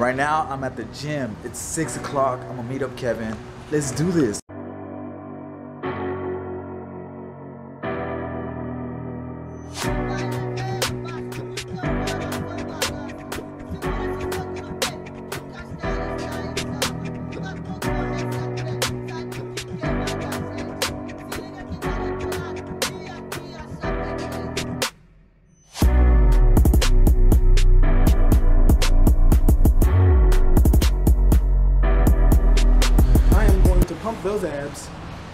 Right now, I'm at the gym. It's 6 o'clock. I'm gonna meet up Kevin. Let's do this. Pump those abs.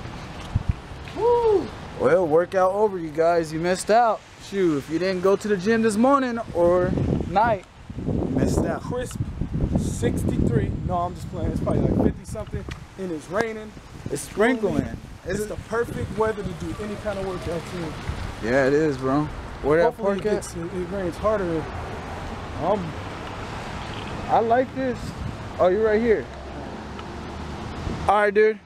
Woo! Well, workout over, you guys. You missed out. Shoot, if you didn't go to the gym this morning or night, you missed out. Crisp 63. No, I'm just playing. It's probably like 50 something, and it's raining. It's sprinkling. It's the perfect weather to do any kind of workout too. Yeah, it is, bro. Where that park at? It rains harder. I like this. Oh, you're right here. All right, dude.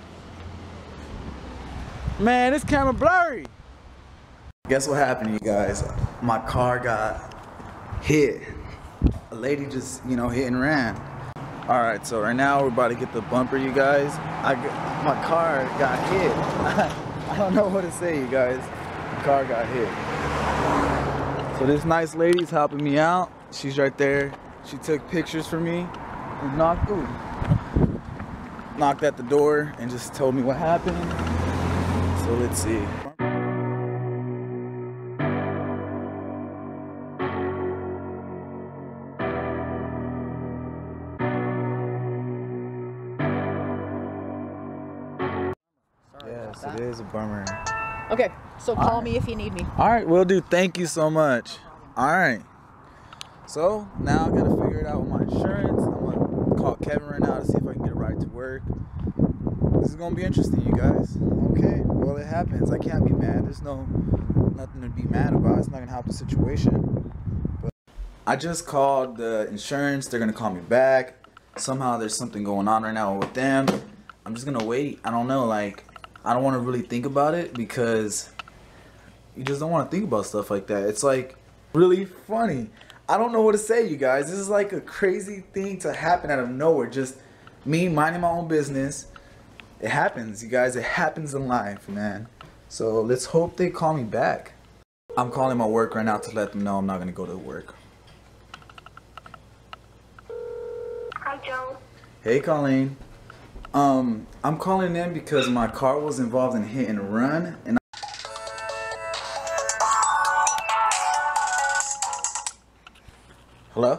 Man, this camera blurry. Guess what happened, you guys? My car got hit. A lady just, hit and ran. All right, so right now we're about to get the bumper, you guys. My car got hit. I don't know what to say, you guys. The car got hit. So this nice lady's helping me out. She's right there. She took pictures for me and knocked at the door and just told me what happened. So let's see. Yes, it is a bummer. Okay, so call me if you need me. All right, will do. Thank you so much. All right. So now I gotta figure it out with my insurance. I'm gonna call Kevin right now to see if I can get a ride to work. This is gonna be interesting, you guys. Okay, well, it happens. I can't be mad. There's nothing to be mad about. It's not gonna help the situation. But I just called the insurance. They're gonna call me back. Somehow there's something going on right now with them. I'm just gonna wait. I don't know, I don't want to really think about it because you just don't want to think about stuff like that. It's like really funny. I don't know what to say, you guys. This is like a crazy thing to happen out of nowhere. Just me minding my own business. It happens, you guys. It happens in life, man. So let's hope they call me back. I'm calling my work right now to let them know I'm not going to go to work. Hi, Joe. Hey, Colleen. I'm calling in because my car was involved in hit and run, and hello?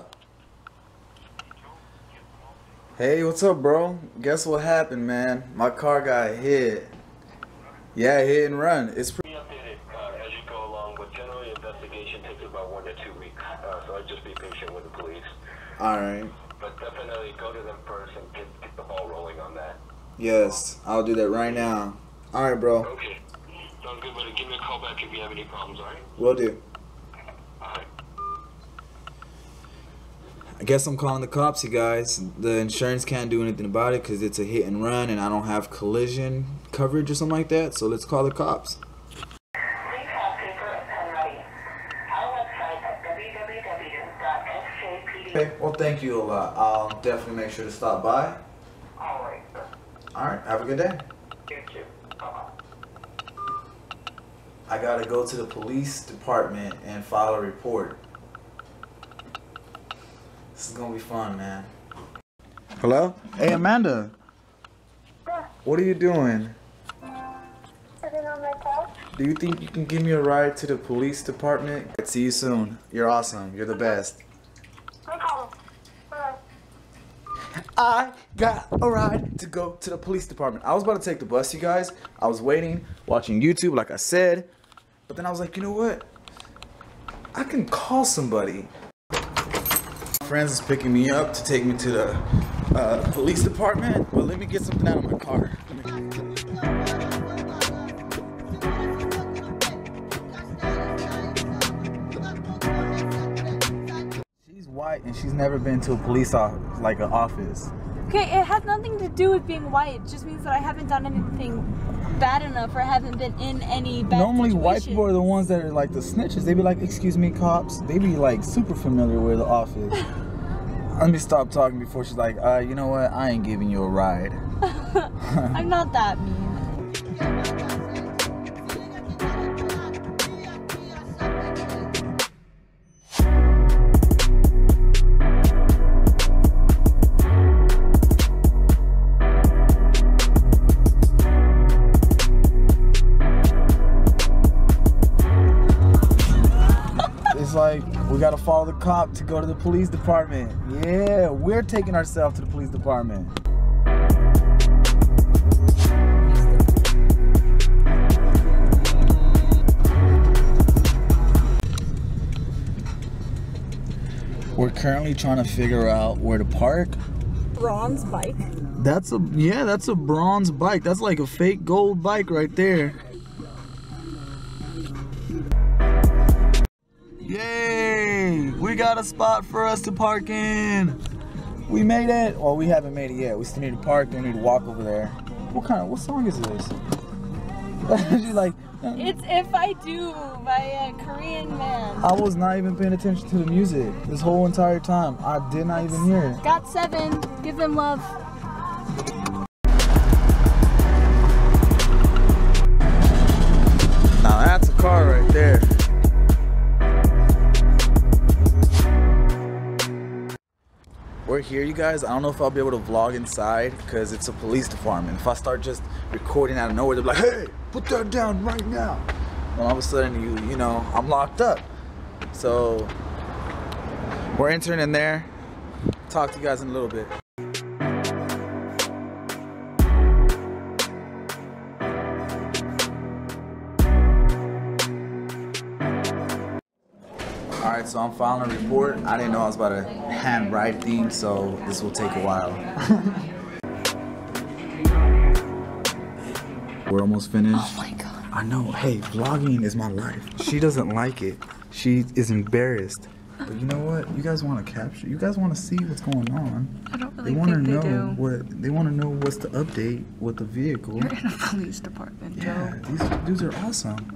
Hey, what's up, bro? Guess what happened, man? My car got hit. Yeah, hit and run. It's Be updated as you go along, but generally investigation takes about 1 to 2 weeks, so I'd just be patient with the police. alright. But definitely go to them first and get the ball rolling on that. Yes, I'll do that right now. Alright, bro. Okay. Sounds good, buddy. Give me a call back if you have any problems, alright? Will do. Alright. I guess I'm calling the cops, you guys. The insurance can't do anything about it because it's a hit and run and I don't have collision coverage or something like that. So let's call the cops. Please have paper and pen ready. Our website at www.sjpd. Okay, well, thank you a lot. I'll definitely make sure to stop by. Alright, sir. Alright, have a good day. You too. Bye-bye. I gotta go to the police department and file a report. This is gonna be fun, man. Hello? Hey, Amanda. Yeah, What are you doing? sitting on my couch. Do you think you can give me a ride to the police department? See you soon. You're awesome. You're the best. No problem. Bye. I got a ride to go to the police department. I was about to take the bus, you guys. I was waiting, watching YouTube, like I said. But then I was like, you know what? I can call somebody. My friends is picking me up to take me to the police department. But let me get something out of my car. She's white and she's never been to a police office, like an office. Okay, it has nothing to do with being white. It just means that I haven't done anything bad enough or haven't been in any bad Normally white situations. people are the ones that are like the snitches. They be like, excuse me, cops. They be like super familiar with the office. Let me stop talking before she's like, you know what? I ain't giving you a ride. I'm not that mean. Like, we gotta follow the cop to go to the police department. Yeah, we're taking ourselves to the police department. We're currently trying to figure out where to park. Bronze bike. That's a bronze bike. That's like a fake gold bike right there. Yay! We got a spot for us to park in. We made it. Well, we haven't made it yet. We still need to park. Then we need to walk over there. What song is this? She's like, It's If I Do by a Korean man. I was not even paying attention to the music this whole entire time. I did not even hear it. Got 7. Give them love. Now that's a car right there. We're here, you guys. I don't know if I'll be able to vlog inside because it's a police department. If I start just recording out of nowhere, they're like, hey, put that down right now. And all of a sudden, you know, I'm locked up. So we're entering in there. Talk to you guys in a little bit. Alright, so I'm filing a report. I didn't know I was about to hand write things, so this will take a while. We're almost finished. Oh my god. I know. Hey, vlogging is my life. She doesn't like it. She is embarrassed. But you know what? You guys want to capture. You guys want to see what's going on. I don't really think they do. They want to know what's the update with the vehicle. You're in a police department, Joe. Yeah, these dudes are awesome.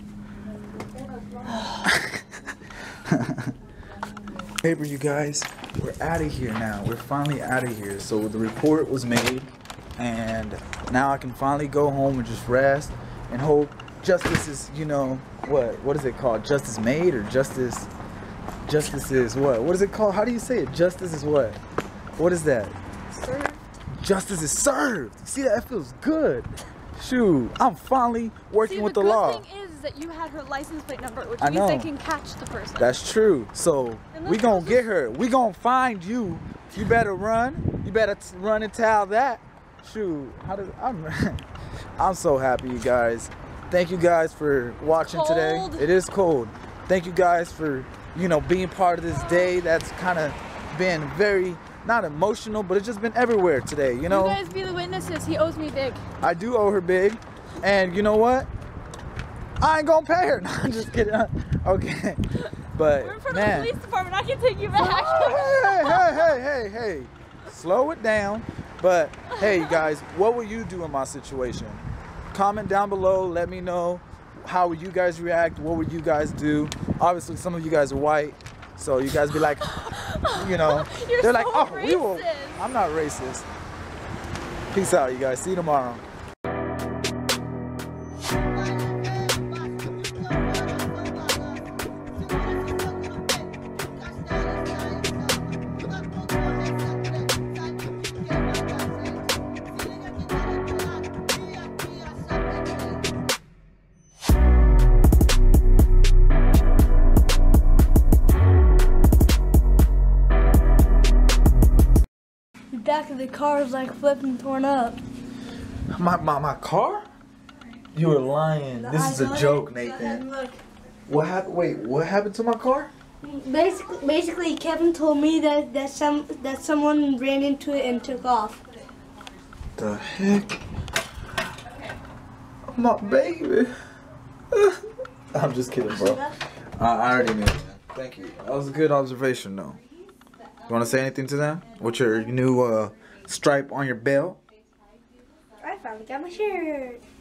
Paper, you guys, we're out of here now. We're finally out of here. So the report was made, and now I can finally go home and just rest and hope justice is, you know, what is it called? Justice made, or justice is what? What is it called? How do you say it? Justice is what? What is that? Served. Justice is served. See, that feels good. Shoot, I'm finally working with the law. The good thing is that you had her license plate number, which I means know. they can catch the person. That's true. So we gonna get her. We gonna find you. You better run. You better run and tell that. Shoot, I'm so happy, you guys. Thank you guys for watching today. It is cold. Thank you guys for, you know, being part of this day. That's kind of been very, not emotional, but it's just been everywhere today, you know? You guys be the witnesses. He owes me big. I do owe her big. And you know what? I ain't gonna pay her. No, I'm just kidding. Okay. But We're in front man. of the police department. I can take you back. Hey. Slow it down. But hey, you guys, what would you do in my situation? Comment down below. Let me know. How would you guys react? What would you guys do? Obviously, some of you guys are white, so you guys be like, you know, You're they're so like, oh, racist. we will. I'm not racist. Peace out, you guys. See you tomorrow. The back of the car is like flipped and torn up. My car? You were lying. This is a joke, Nathan. Look. What happened? Wait, what happened to my car? Basically, Kevin told me that someone ran into it and took off. The heck? My baby. I'm just kidding, bro. I already knew that. Thank you. That was a good observation, though. You want to say anything to them? What's your new stripe on your belt? I finally got my shirt.